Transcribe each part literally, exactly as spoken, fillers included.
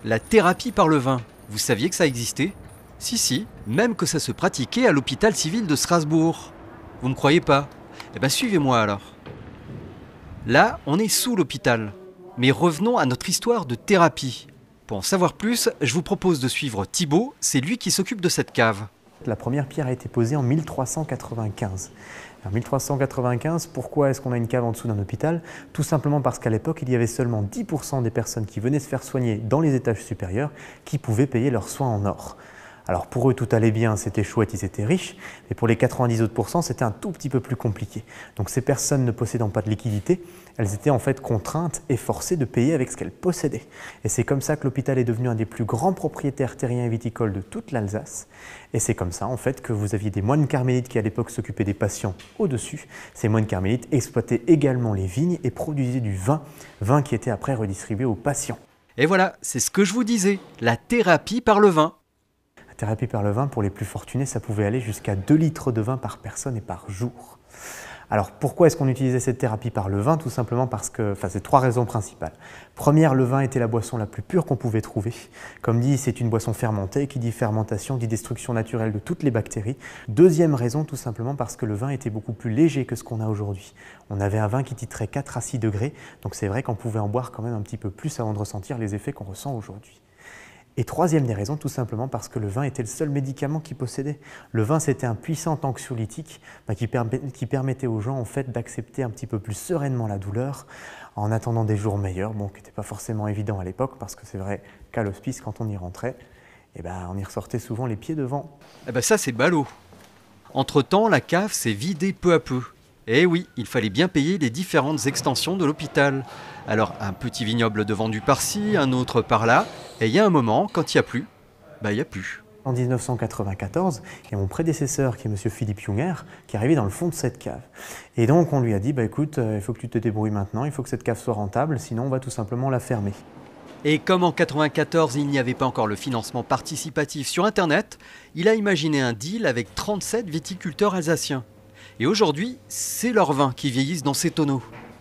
La thérapie par le vin, vous saviez que ça existait? Si, si, même que ça se pratiquait à l'hôpital civil de Strasbourg. Vous ne croyez pas? Eh bien suivez-moi alors. Là, on est sous l'hôpital. Mais revenons à notre histoire de thérapie. Pour en savoir plus, je vous propose de suivre Thibaut, c'est lui qui s'occupe de cette cave. La première pierre a été posée en mille trois cent quatre-vingt-quinze. En mille trois cent quatre-vingt-quinze, pourquoi est-ce qu'on a une cave en dessous d'un hôpital? Tout simplement parce qu'à l'époque, il y avait seulement dix pour cent des personnes qui venaient se faire soigner dans les étages supérieurs qui pouvaient payer leurs soins en or. Alors pour eux, tout allait bien, c'était chouette, ils étaient riches, mais pour les quatre-vingt-dix autres pourcents, c'était un tout petit peu plus compliqué. Donc ces personnes ne possédant pas de liquidité, elles étaient en fait contraintes et forcées de payer avec ce qu'elles possédaient. Et c'est comme ça que l'hôpital est devenu un des plus grands propriétaires terriens et viticoles de toute l'Alsace. Et c'est comme ça en fait que vous aviez des moines carmélites qui à l'époque s'occupaient des patients au-dessus. Ces moines carmélites exploitaient également les vignes et produisaient du vin, vin qui était après redistribué aux patients. Et voilà, c'est ce que je vous disais, la thérapie par le vin. La thérapie par le vin, pour les plus fortunés, ça pouvait aller jusqu'à deux litres de vin par personne et par jour. Alors pourquoi est-ce qu'on utilisait cette thérapie par le vin? Tout simplement parce que, enfin c'est trois raisons principales. Première, le vin était la boisson la plus pure qu'on pouvait trouver. Comme dit, c'est une boisson fermentée, qui dit fermentation, dit destruction naturelle de toutes les bactéries. Deuxième raison, tout simplement parce que le vin était beaucoup plus léger que ce qu'on a aujourd'hui. On avait un vin qui titrait quatre à six degrés, donc c'est vrai qu'on pouvait en boire quand même un petit peu plus avant de ressentir les effets qu'on ressent aujourd'hui. Et troisième des raisons, tout simplement parce que le vin était le seul médicament qu'il possédait. Le vin, c'était un puissant anxiolytique bah, qui, permet, qui permettait aux gens en fait, d'accepter un petit peu plus sereinement la douleur en attendant des jours meilleurs, bon, qui n'était pas forcément évident à l'époque, parce que c'est vrai qu'à l'hospice, quand on y rentrait, eh ben, on y ressortait souvent les pieds devant. Eh ben ça c'est ballot. Entre-temps, la cave s'est vidée peu à peu. Eh oui, il fallait bien payer les différentes extensions de l'hôpital. Alors un petit vignoble de vendu par-ci, un autre par-là, et il y a un moment, quand il n'y a plus, bah il n'y a plus. En mille neuf cent quatre-vingt-quatorze, il y a mon prédécesseur qui est M. Philippe Junger qui est arrivé dans le fond de cette cave. Et donc on lui a dit, bah, écoute, euh, il faut que tu te débrouilles maintenant, il faut que cette cave soit rentable, sinon on va tout simplement la fermer. Et comme en quatre-vingt-quatorze, il n'y avait pas encore le financement participatif sur Internet, il a imaginé un deal avec trente-sept viticulteurs alsaciens. Et aujourd'hui, c'est leurs vins qui vieillissent dans ces tonneaux.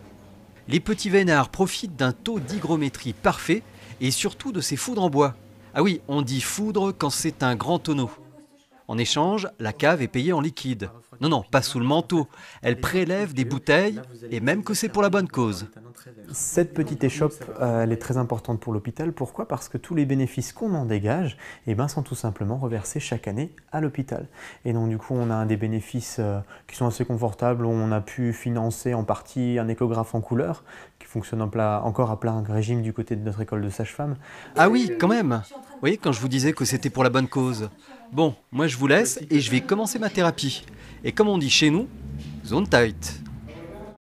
Les petits vénards profitent d'un taux d'hygrométrie parfait et surtout de ces foudres en bois. Ah oui, on dit foudre quand c'est un grand tonneau. En échange, la cave est payée en liquide. Non, non, pas sous le manteau. Elle prélève des bouteilles et même que c'est pour la bonne cause. Cette petite échoppe, euh, elle est très importante pour l'hôpital. Pourquoi? Parce que tous les bénéfices qu'on en dégage eh ben, sont tout simplement reversés chaque année à l'hôpital. Et donc du coup, on a des bénéfices euh, qui sont assez confortables. On a pu financer en partie un échographe en couleur qui fonctionne en plat, encore à plein régime du côté de notre école de sage-femme. Ah oui, quand même. Vous voyez, quand je vous disais que c'était pour la bonne cause. Bon, moi je vous laisse et je vais commencer ma thérapie. Et comme on dit chez nous, zone tight.